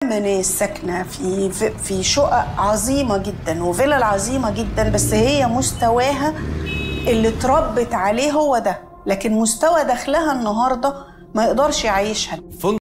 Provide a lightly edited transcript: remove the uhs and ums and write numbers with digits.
ياما ناس ساكنه في شقق عظيمه جدا وفلل عظيمه جدا، بس هي مستواها اللي اتربت عليه هو ده، لكن مستوى دخلها النهارده ما يقدرش يعيشها.